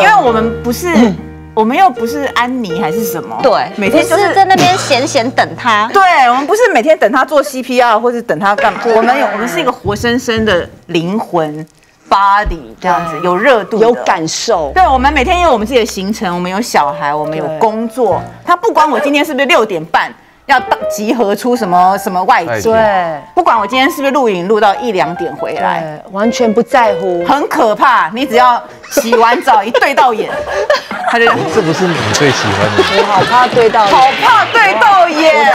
因为我们不是。我们又不是安妮还是什么？ 对， 每天就是在那边闲等他。 对，我们不是每天等他做 CPR 或者等他干嘛？我们是一个活生生的灵魂 body 这样子，有热度， 有感受。 对，我们每天有我们自己的行程，我们有小孩，我们有工作。他不管我今天是不是6点半要集合出什么外景， 对， 不管我今天是不是录影录到1、2点回来， 对，完全不在乎， 很可怕。你只要洗完澡一对到眼，他就这不是你最喜欢的。 我好怕对到， 好怕对到眼。